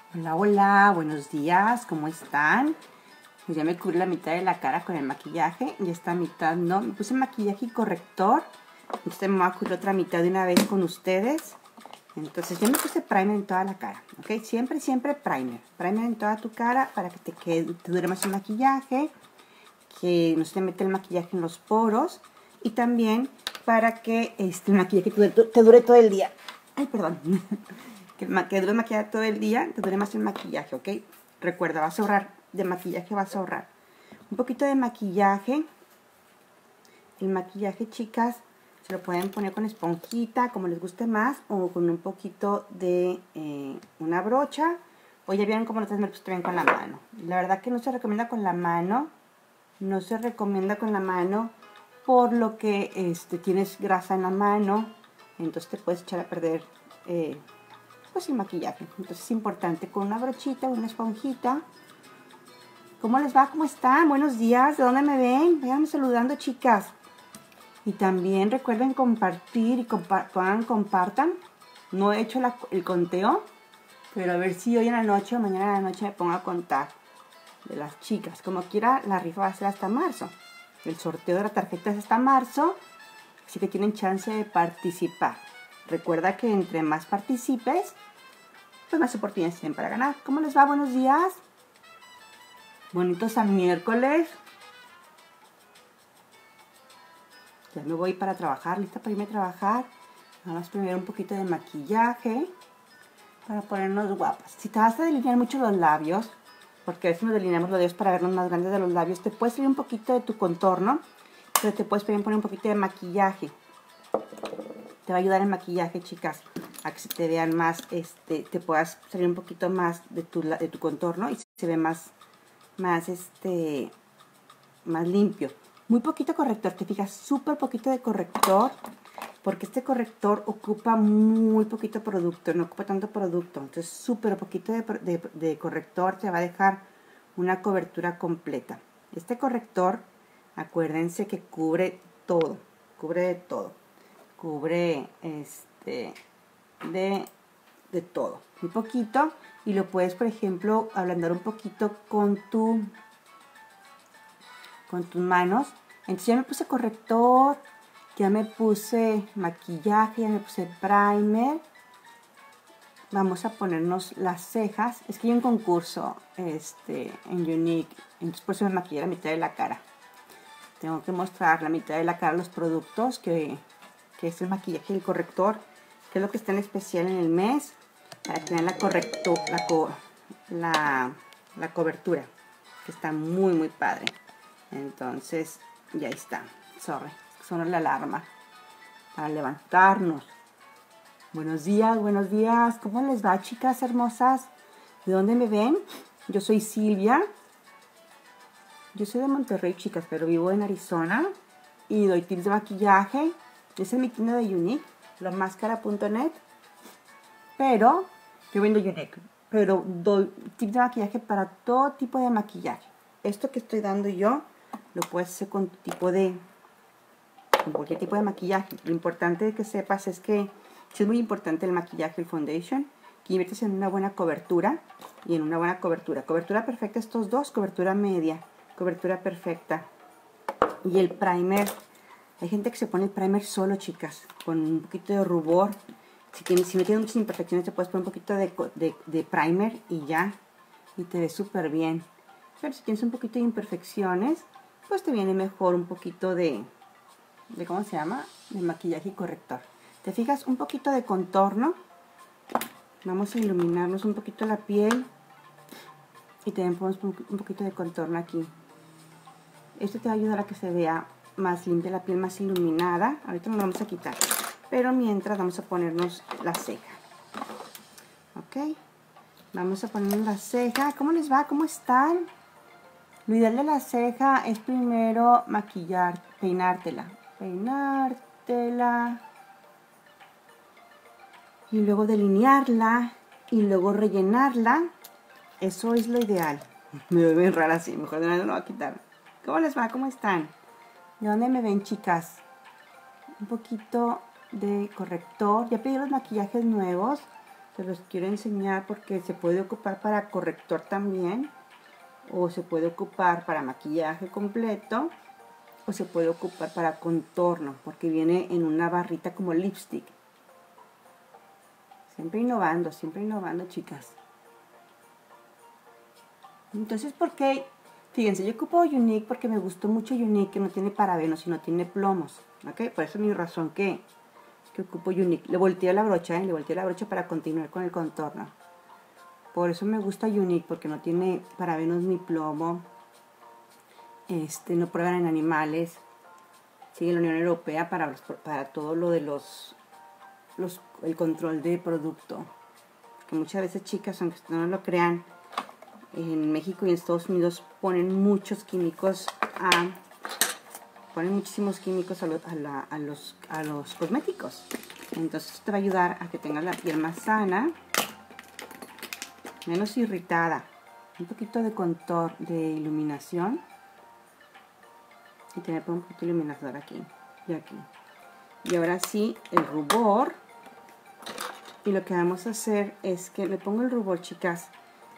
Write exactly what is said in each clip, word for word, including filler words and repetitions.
Hola, hola, buenos días, ¿cómo están? Pues ya me cubrí la mitad de la cara con el maquillaje y esta mitad no. Me puse maquillaje y corrector, entonces me voy a cubrir otra mitad de una vez con ustedes. Entonces ya me puse primer en toda la cara, ¿ok? Siempre, siempre primer. Primer en toda tu cara para que te, quede, te dure más el maquillaje, que no se te mete el maquillaje en los poros y también para que este, el maquillaje te dure, te dure todo el día. Ay, perdón. Que, que dure maquillar todo el día, te dure más el maquillaje, ¿ok? Recuerda, vas a ahorrar, de maquillaje vas a ahorrar. Un poquito de maquillaje. El maquillaje, chicas, se lo pueden poner con esponjita, como les guste más, o con un poquito de eh, una brocha. O ya vieron cómo nosotros me lo puse bien con la mano. La verdad que no se recomienda con la mano, no se recomienda con la mano, por lo que este, tienes grasa en la mano, entonces te puedes echar a perder eh, pues el maquillaje. Entonces es importante con una brochita, una esponjita. ¿Cómo les va? ¿Cómo están? Buenos días. ¿De dónde me ven? Váyanme saludando, chicas. Y también recuerden compartir y compa puedan, compartan. No he hecho la, el conteo, pero a ver si hoy en la noche o mañana en la noche me pongo a contar de las chicas. Como quiera, la rifa va a ser hasta marzo. El sorteo de la tarjeta es hasta marzo, así que tienen chance de participar. Recuerda que entre más participes, pues más oportunidades tienen para ganar. ¿Cómo les va? Buenos días. Bonito San miércoles. Ya me voy para trabajar, lista para irme a trabajar. Nada más primero un poquito de maquillaje para ponernos guapas. Si te vas a delinear mucho los labios, porque a veces nos delineamos los labios para vernos más grandes de los labios, te puedes salir un poquito de tu contorno, pero te puedes poner un poquito de maquillaje. Te va a ayudar el maquillaje, chicas, a que se te vean más, este, te puedas salir un poquito más de tu, de tu contorno y se ve más, más, este, más limpio. Muy poquito corrector, te fijas, súper poquito de corrector, porque este corrector ocupa muy poquito producto, no ocupa tanto producto. Entonces, súper poquito de, de, de corrector te va a dejar una cobertura completa. Este corrector, acuérdense que cubre todo, cubre de todo. Cubre este de, de todo, un poquito, y lo puedes, por ejemplo, ablandar un poquito con tu con tus manos. Entonces ya me puse corrector, ya me puse maquillaje, ya me puse primer. Vamos a ponernos las cejas. Es que hay un concurso este, en Younique, entonces por eso me maquillé la mitad de la cara. Tengo que mostrar la mitad de la cara, los productos que que es el maquillaje y el corrector, que es lo que está en especial en el mes, para que vean la, correcto, la, co, la, la cobertura, que está muy, muy padre. Entonces, ya está. Sorry, sonó la alarma para levantarnos. Buenos días, buenos días. ¿Cómo les va, chicas hermosas? ¿De dónde me ven? Yo soy Silvia. Yo soy de Monterrey, chicas, pero vivo en Arizona y doy tips de maquillaje. Esa es mi tienda de Younique, lomáscara punto net. Pero, yo vendo Younique, pero doy tips de maquillaje para todo tipo de maquillaje. Esto que estoy dando yo, lo puedes hacer con tu tipo de, con cualquier tipo de maquillaje. Lo importante que sepas es que, sí es muy importante el maquillaje, el foundation, que inviertes en una buena cobertura y en una buena cobertura. Cobertura perfecta estos dos, cobertura media, cobertura perfecta. Y el primer. Hay gente que se pone el primer solo, chicas, con un poquito de rubor. Si, tienes, si no tienes muchas imperfecciones, te puedes poner un poquito de, de, de primer y ya. Y te ves súper bien. Pero si tienes un poquito de imperfecciones, pues te viene mejor un poquito de, de ¿cómo se llama? De maquillaje y corrector. ¿Te fijas? Un poquito de contorno. Vamos a iluminarnos un poquito la piel. Y también ponemos un poquito de contorno aquí. Esto te va a ayudar a que se vea más limpia la piel, más iluminada. Ahorita nos lo vamos a quitar, pero mientras vamos a ponernos la ceja. Ok, vamos a ponernos la ceja. ¿Cómo les va? ¿Cómo están? Lo ideal de la ceja es primero maquillar, peinártela, peinártela y luego delinearla y luego rellenarla. Eso es lo ideal. Me veo bien rara así, mejor de nada lo voy a quitar. ¿Cómo les va? ¿Cómo están? ¿De dónde me ven, chicas? Un poquito de corrector. Ya pedí los maquillajes nuevos. Se los quiero enseñar porque se puede ocupar para corrector también, o se puede ocupar para maquillaje completo, o se puede ocupar para contorno, porque viene en una barrita como lipstick. Siempre innovando, siempre innovando, chicas. Entonces, ¿por qué? Fíjense, yo ocupo Younique porque me gustó mucho Younique, que no tiene parabenos y no tiene plomos, ¿ok? Por eso es mi razón que, que ocupo Younique. Le volteo la brocha, ¿eh? Le volteo la brocha para continuar con el contorno. Por eso me gusta Younique, porque no tiene parabenos ni plomo. Este, no prueban en animales. Sigue la Unión Europea para, los, para todo lo de los, los, el control de producto. Que muchas veces, chicas, aunque no lo crean, en México y en Estados Unidos ponen muchos químicos, a, ponen muchísimos químicos a, lo, a, la, a, los, a los cosméticos. Entonces esto te va a ayudar a que tengas la piel más sana, menos irritada, un poquito de contorno, de iluminación, y tener un poquito de iluminador aquí y aquí. Y ahora sí, el rubor. Y lo que vamos a hacer es que le pongo el rubor, chicas,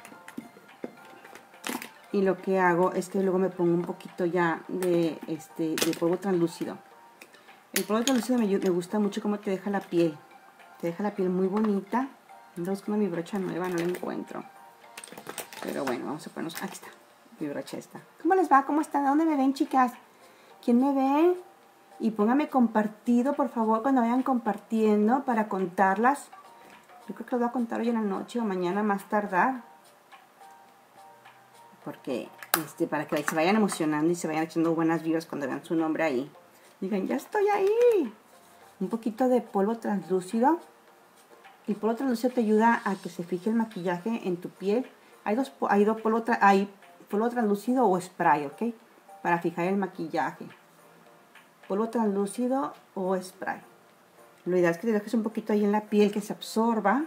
y lo que hago es que luego me pongo un poquito ya de, este, de polvo translúcido. El polvo translúcido me, me gusta mucho cómo te deja la piel. Te deja la piel muy bonita. Ando buscando mi brocha nueva, no la encuentro. Pero bueno, vamos a ponernos... Aquí está, mi brocha está. ¿Cómo les va? ¿Cómo están? ¿A dónde me ven, chicas? ¿Quién me ve? Y póngame compartido, por favor, cuando vayan compartiendo para contarlas. Yo creo que los voy a contar hoy en la noche o mañana más tardar. Porque, este, para que se vayan emocionando y se vayan echando buenas vibras cuando vean su nombre ahí. Digan, ya estoy ahí. Un poquito de polvo translúcido. El polvo translúcido te ayuda a que se fije el maquillaje en tu piel. Hay dos, hay dos polvo, tra hay polvo translúcido o spray, ¿ok? Para fijar el maquillaje. Polvo translúcido o spray. Lo ideal es que te dejes un poquito ahí en la piel, que se absorba.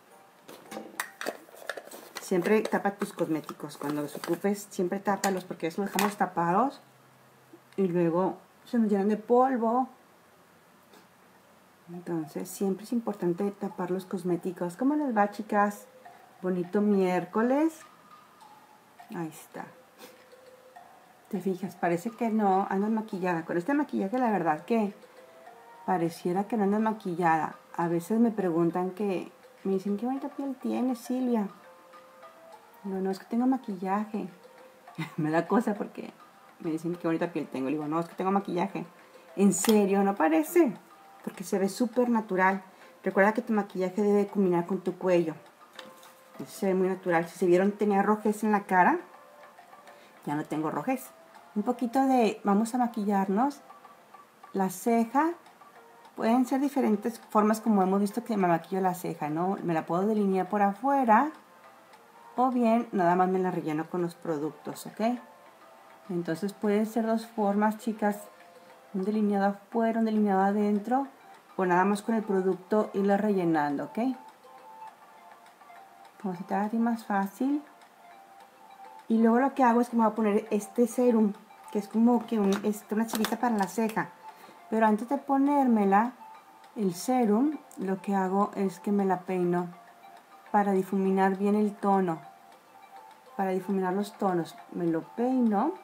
Siempre tapa tus cosméticos. Cuando los ocupes, siempre tápalos, porque eso los dejamos tapados y luego se nos llenan de polvo. Entonces siempre es importante tapar los cosméticos. ¿Cómo les va, chicas? Bonito miércoles. Ahí está. Te fijas, parece que no andas maquillada. Con este maquillaje, la verdad que pareciera que no andas maquillada. A veces me preguntan que, me dicen, ¿qué bonita piel tienes, Silvia? No, no, es que tengo maquillaje. Me da cosa porque me dicen qué bonita piel tengo. Le digo, no, es que tengo maquillaje. ¿En serio? No parece. Porque se ve súper natural. Recuerda que tu maquillaje debe combinar con tu cuello. Eso se ve muy natural. Si se vieron, tenía rojez en la cara. Ya no tengo rojez. Un poquito de... Vamos a maquillarnos. La ceja. Pueden ser diferentes formas como hemos visto que me maquillo la ceja, ¿no? Me la puedo delinear por afuera. O bien, nada más me la relleno con los productos, ¿ok? Entonces pueden ser dos formas, chicas. Un delineado afuera, un delineado adentro. O nada más con el producto irla rellenando, ¿ok? Como si te haga así más fácil. Y luego lo que hago es que me voy a poner este serum, que es como que un, es una chivita para la ceja. Pero antes de ponérmela, el serum, lo que hago es que me la peino para difuminar bien el tono, para difuminar los tonos. Me lo peino.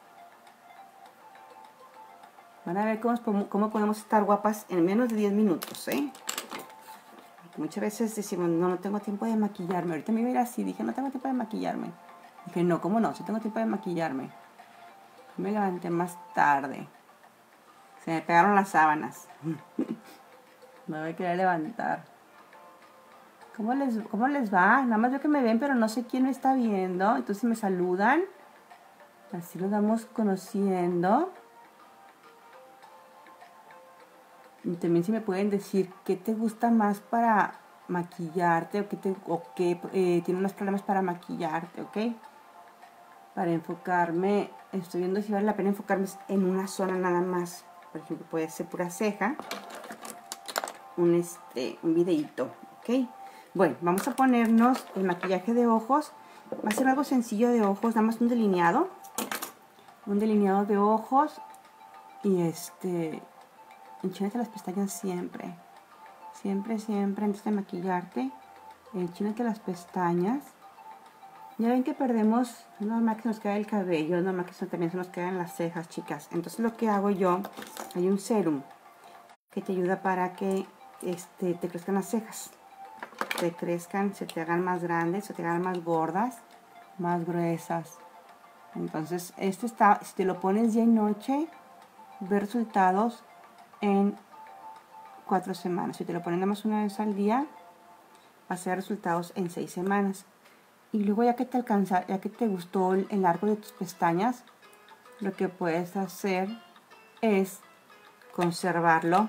Van a ver cómo, cómo podemos estar guapas en menos de diez minutos, ¿eh? Porque muchas veces decimos, no, no tengo tiempo de maquillarme. Ahorita me iba a ir así, dije, no tengo tiempo de maquillarme. Dije, no, ¿cómo no? Sí tengo tiempo de maquillarme. Me levanté más tarde. Se me pegaron las sábanas. Me voy a querer levantar. ¿Cómo les, ¿Cómo les va? Nada más veo que me ven, pero no sé quién me está viendo. Entonces me saludan. Así nos vamos conociendo. Y también si me pueden decir qué te gusta más para maquillarte o qué, te, o qué eh, tiene unos problemas para maquillarte, ¿ok? Para enfocarme, estoy viendo si vale la pena enfocarme en una zona nada más. Por ejemplo, puede ser pura ceja. Un, este, un videíto, ¿ok? Bueno, vamos a ponernos el maquillaje de ojos. Va a ser algo sencillo de ojos, nada más un delineado. Un delineado de ojos. Y este... enchínate las pestañas siempre. Siempre, siempre, antes de maquillarte. enchínate las pestañas. Ya ven que perdemos, es normal que se nos cae el cabello, es normal que eso también se nos caigan las cejas, chicas. Entonces lo que hago yo, hay un serum que te ayuda para que este, te crezcan las cejas. Te crezcan, se te hagan más grandes, se te hagan más gordas, más gruesas. Entonces este está, si te lo pones día y noche, ve resultados en cuatro semanas. Si te lo pones nada más una vez al día, vas a ver resultados en seis semanas. Y luego ya que te alcanza, ya que te gustó el, el largo de tus pestañas, lo que puedes hacer es conservarlo,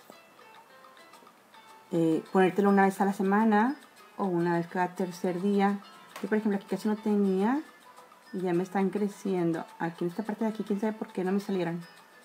eh, ponértelo una vez a la semana o una vez cada tercer día. Yo por ejemplo aquí casi no tenía y ya me están creciendo. Aquí en esta parte de aquí, quién sabe por qué no me salieron.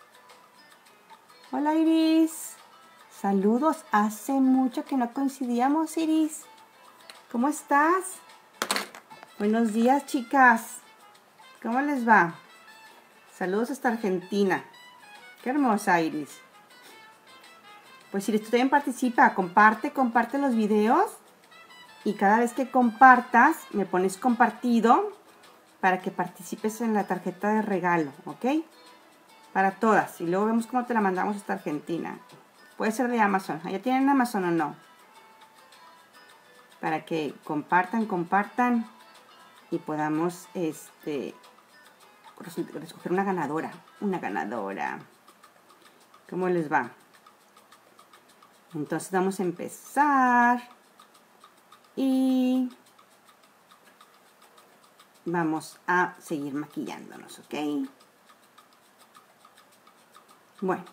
Hola Iris, saludos, hace mucho que no coincidíamos Iris. ¿Cómo estás? Buenos días, chicas. ¿Cómo les va? Saludos hasta Argentina. Qué hermosa, Iris. Pues Iris, tú también participa. Comparte, comparte los videos. Y cada vez que compartas, me pones compartido para que participes en la tarjeta de regalo, ¿ok? Para todas. Y luego vemos cómo te la mandamos hasta Argentina. Puede ser de Amazon. ¿Ya tienen Amazon o no? Para que compartan, compartan. Y podamos este, escoger una ganadora. Una ganadora. ¿Cómo les va? Entonces vamos a empezar. Y vamos a seguir maquillándonos, ¿ok? Bueno.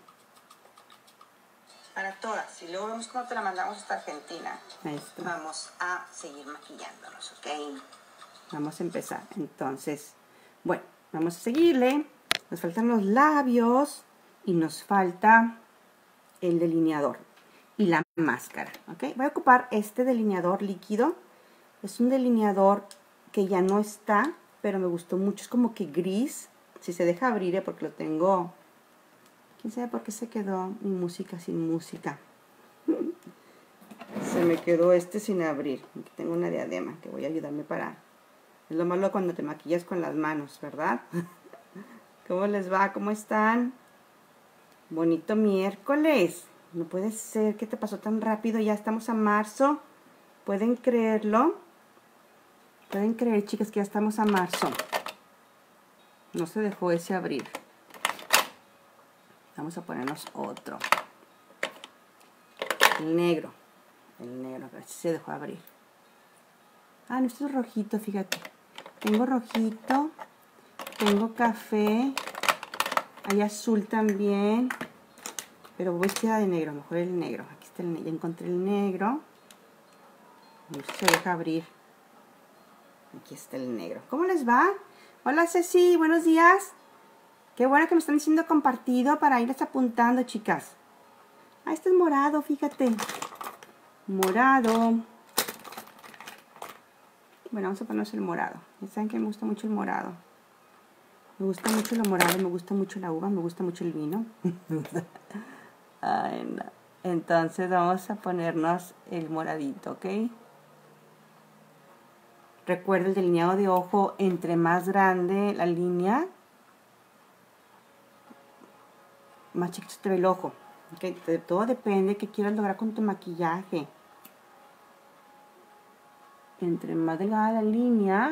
Para todas. Y luego vemos cómo te la mandamos hasta Argentina. Esto. Vamos a seguir maquillándonos, ¿ok? Vamos a empezar. Entonces, bueno, vamos a seguirle. Nos faltan los labios y nos falta el delineador y la máscara, ¿ok? Voy a ocupar este delineador líquido. Es un delineador que ya no está, pero me gustó mucho. Es como que gris. Si se deja abrir, ¿eh? Porque lo tengo... ¿Quién sabe por qué se quedó mi música sin música? Se me quedó este sin abrir. Aquí tengo una diadema que voy a ayudarme para... Es lo malo cuando te maquillas con las manos, ¿verdad? ¿Cómo les va? ¿Cómo están? Bonito miércoles. No puede ser que te pasó tan rápido. Ya estamos a marzo. ¿Pueden creerlo? Pueden creer, chicas, que ya estamos a marzo. No se dejó ese abrir. Vamos a ponernos otro. El negro. El negro, a ver si se dejó abrir. Ah, no, esto es rojito, fíjate. Tengo rojito. Tengo café. Hay azul también. Pero voy vestida de negro, mejor el negro. Aquí está el negro. Ya encontré el negro. No se deja abrir. Aquí está el negro. ¿Cómo les va? Hola Ceci, buenos días. Qué bueno que me están diciendo compartido para irles apuntando, chicas. Ah, este es morado, fíjate. Morado. Bueno, vamos a ponernos el morado. Ya saben que me gusta mucho el morado. Me gusta mucho lo morado, me gusta mucho la uva, me gusta mucho el vino. Ay, no. Entonces vamos a ponernos el moradito, ¿ok? Recuerda el delineado de ojo, entre más grande la línea, más chiquito te ve el ojo. ¿Okay? Todo depende de qué quieras lograr con tu maquillaje. Entre más delgada la línea,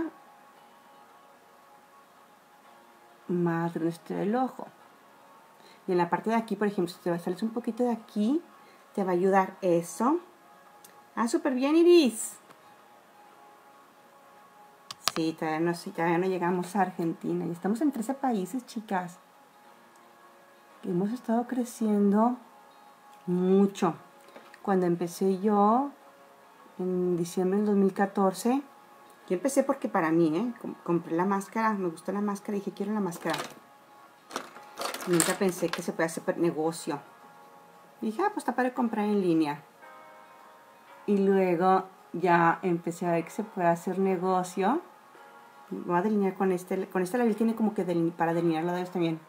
más grande esté el ojo. Y en la parte de aquí, por ejemplo, si te va a salir un poquito de aquí, te va a ayudar eso. Ah, súper bien, Iris. Sí, todavía no, todavía no llegamos a Argentina. Y estamos en trece países, chicas. Hemos estado creciendo mucho. Cuando empecé yo, en diciembre del dos mil catorce, yo empecé porque para mí, ¿eh? Compré la máscara, me gustó la máscara y dije, quiero la máscara. Nunca pensé que se podía hacer negocio. Y dije, ah, pues está para comprar en línea. Y luego ya empecé a ver que se puede hacer negocio. Voy a delinear con este. Con este labial tiene como que deline, para delinear los labios también.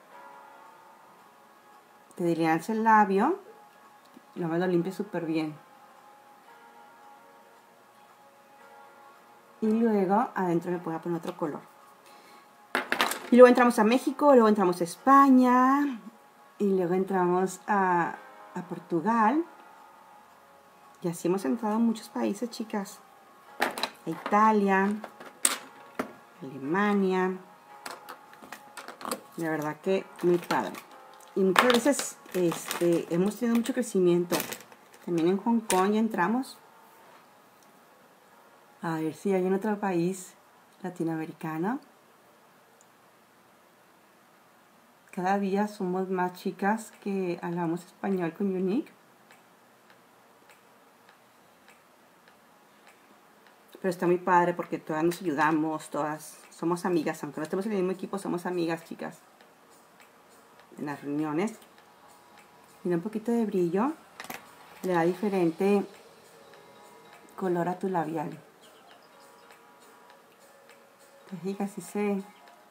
Te delineas el labio. Y luego lo limpias súper bien. y luego adentro me voy a poner otro color. Y luego entramos a México, luego entramos a España, y luego entramos a, a Portugal. Y así hemos entrado a muchos países, chicas. A Italia, Alemania. La verdad que muy padre. Y muchas veces este, hemos tenido mucho crecimiento. También en Hong Kong ya entramos. A ver si hay en otro país latinoamericano. Cada día somos más chicas que hablamos español con Unique. Pero está muy padre porque todas nos ayudamos, todas somos amigas. Aunque no estemos en el mismo equipo, somos amigas, chicas. En las reuniones. Mira, un poquito de brillo le da diferente color a tu labial. Te fijas, si se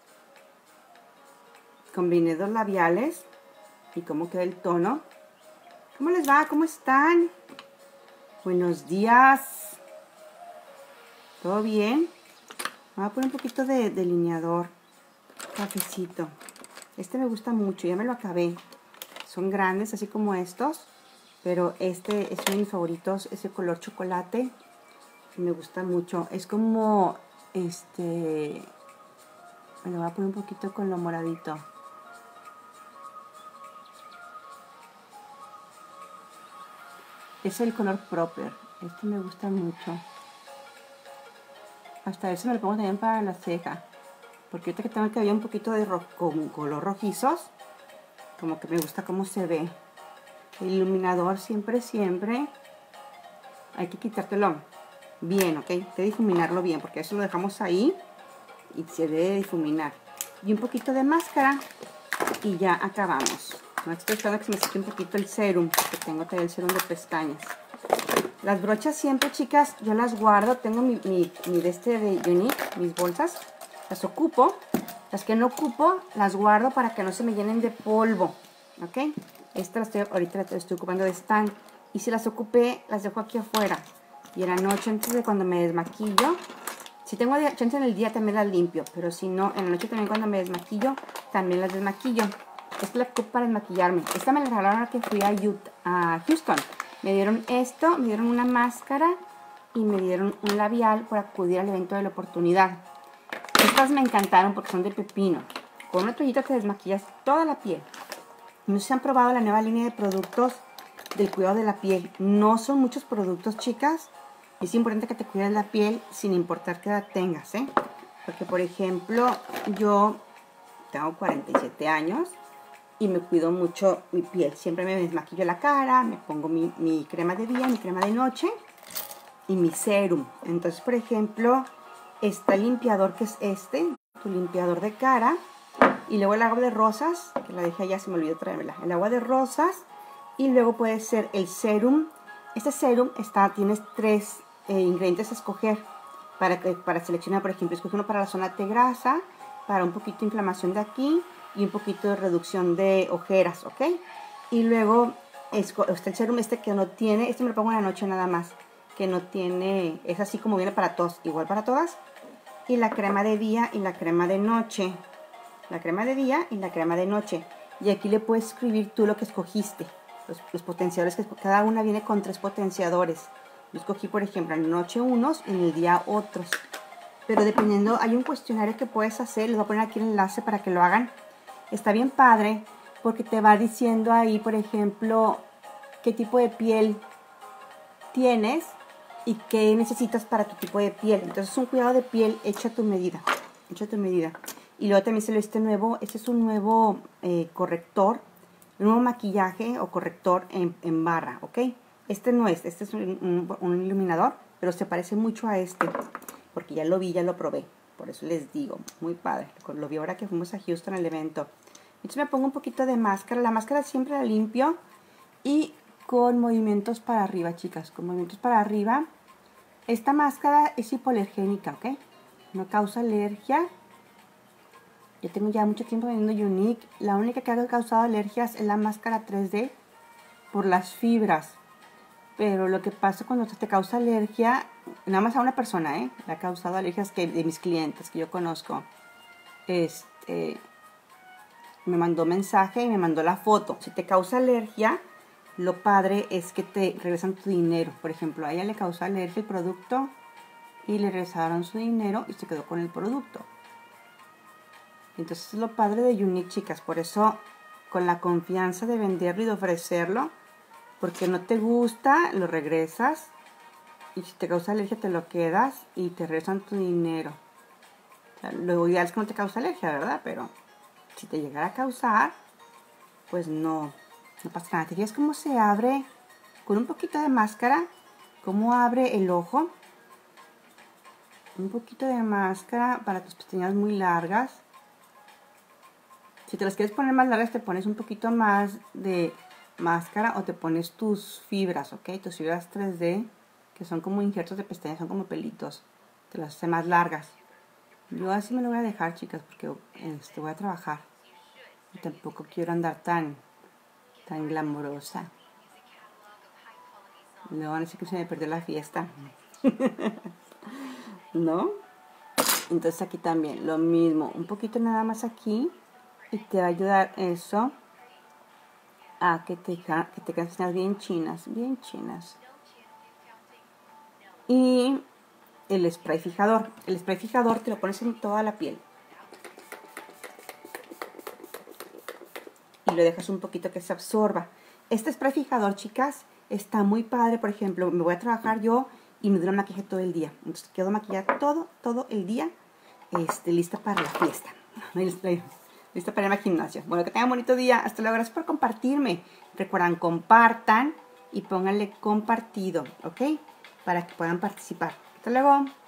combiné dos labiales y cómo queda el tono. ¿Cómo les va? ¿Cómo están? Buenos días. ¿Todo bien? Voy a poner un poquito de delineador cafecito. Este me gusta mucho, ya me lo acabé. Son grandes, así como estos, pero este es uno de mis favoritos, ese color chocolate. Me gusta mucho. Es como, este, me lo voy a poner un poquito con lo moradito. Es el color Proper. Este me gusta mucho. Hasta eso me lo pongo también para la ceja. Porque ahorita que tengo el cabello un poquito de ro con color rojizos, como que me gusta cómo se ve. El iluminador siempre, siempre hay que quitártelo bien, ¿ok? Hay que difuminarlo bien, porque eso lo dejamos ahí y se debe difuminar. Y un poquito de máscara y ya acabamos. No estoy esperando que se me seque un poquito el serum, porque tengo todavía el serum de pestañas. Las brochas siempre, chicas, yo las guardo. Tengo mi, mi, mi de este de Unique, mis bolsas. Las ocupo. Las que no ocupo, las guardo para que no se me llenen de polvo. ¿Ok? Esta la estoy, ahorita la estoy ocupando de stand. Y si las ocupé, las dejo aquí afuera. Y en la noche, antes de cuando me desmaquillo, si tengo chance en el día también las limpio. Pero si no, en la noche también cuando me desmaquillo, también las desmaquillo. Esta la ocupo para desmaquillarme. Esta me la regalaron ahora que fui a, Utah, a Houston. Me dieron esto, me dieron una máscara y me dieron un labial por acudir al evento de la oportunidad. Estas me encantaron porque son de pepino. Con una toallita te desmaquillas toda la piel. No sé si han probado la nueva línea de productos del cuidado de la piel. No son muchos productos, chicas. Es importante que te cuides la piel sin importar qué edad tengas, ¿eh? Porque, por ejemplo, yo tengo cuarenta y siete años y me cuido mucho mi piel. Siempre me desmaquillo la cara, me pongo mi, mi crema de día, mi crema de noche y mi serum. Entonces, por ejemplo, está el limpiador que es este, tu limpiador de cara. Y luego el agua de rosas, que la dejé allá, se me olvidó traérmela. El agua de rosas. Y luego puede ser el serum. Este serum está, tienes tres eh, ingredientes a escoger para, para seleccionar. Por ejemplo, escoge uno para la zona de grasa, para un poquito de inflamación de aquí y un poquito de reducción de ojeras, ¿ok? Y luego está el serum este que no tiene, este me lo pongo en la noche nada más, que no tiene, es así como viene para todos, igual para todas. Y la crema de día y la crema de noche. La crema de día y la crema de noche. Y aquí le puedes escribir tú lo que escogiste. Los, los potenciadores, que cada una viene con tres potenciadores. Yo escogí, por ejemplo, en la noche unos y en el día otros. Pero dependiendo, hay un cuestionario que puedes hacer. Les voy a poner aquí el enlace para que lo hagan. Está bien padre porque te va diciendo ahí, por ejemplo, qué tipo de piel tienes y qué necesitas para tu tipo de piel. Entonces es un cuidado de piel hecho a tu medida. Hecho a tu medida. Y luego también salió este nuevo, este es un nuevo eh, corrector, un nuevo maquillaje o corrector en, en barra, ¿ok? Este no es, este es un, un, un iluminador, pero se parece mucho a este, porque ya lo vi, ya lo probé. Por eso les digo, muy padre. Lo vi ahora que fuimos a Houston al evento. Entonces me pongo un poquito de máscara. La máscara siempre la limpio y con movimientos para arriba, chicas, con movimientos para arriba. Esta máscara es hipoalergénica, ¿ok? No causa alergia. Yo tengo ya mucho tiempo vendiendo Unique. La única que ha causado alergias es la máscara tres D por las fibras. Pero lo que pasa cuando te causa alergia, nada más a una persona, ¿eh? Le ha causado alergias que, de mis clientes que yo conozco. Este, me mandó mensaje y me mandó la foto. Si te causa alergia, lo padre es que te regresan tu dinero. Por ejemplo, a ella le causó alergia el producto y le regresaron su dinero y se quedó con el producto. Entonces es lo padre de Younique, chicas. Por eso, con la confianza de venderlo y de ofrecerlo, porque no te gusta, lo regresas. Y si te causa alergia, te lo quedas y te regresan tu dinero. O sea, lo ideal es que no te causa alergia, ¿verdad? Pero si te llegara a causar, pues no, no pasa nada. ¿Te fijas cómo se abre con un poquito de máscara? ¿Cómo abre el ojo? Un poquito de máscara para tus pestañas muy largas. Si te las quieres poner más largas, te pones un poquito más de máscara o te pones tus fibras, ¿ok? Tus fibras tres D, que son como injertos de pestañas, son como pelitos. Te las hace más largas. Yo así me lo voy a dejar, chicas, porque este, voy a trabajar. Y tampoco quiero andar tan, tan glamurosa. No, van a decir que se me perdió la fiesta. ¿No? Entonces aquí también lo mismo. Un poquito nada más aquí. Y te va a ayudar eso a que te, que te queden bien chinas, bien chinas. Y el spray fijador. El spray fijador te lo pones en toda la piel. Y lo dejas un poquito que se absorba. Este spray fijador, chicas, está muy padre. Por ejemplo, me voy a trabajar yo y me dura maquillaje todo el día. Entonces quedo maquillada todo, todo el día, este, lista para la fiesta. Lista para ir al gimnasio. Bueno, que tengan un bonito día. Hasta luego. Gracias por compartirme. Recuerdan, compartan y pónganle compartido, ¿ok? Para que puedan participar. Hasta luego.